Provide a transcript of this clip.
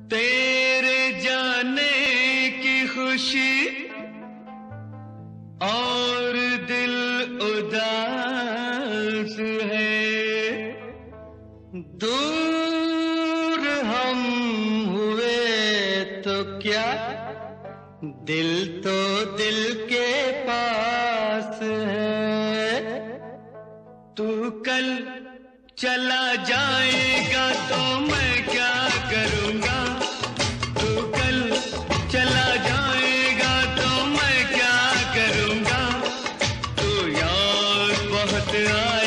तेरे जाने की खुशी और दिल उदास है। दूर हम हुए तो क्या, दिल तो दिल के पास है। तू कल चला जाएगा तो मैं क्या करूँगा। तू कल चला जाएगा तो मैं क्या करूँगा। तू याद बहुत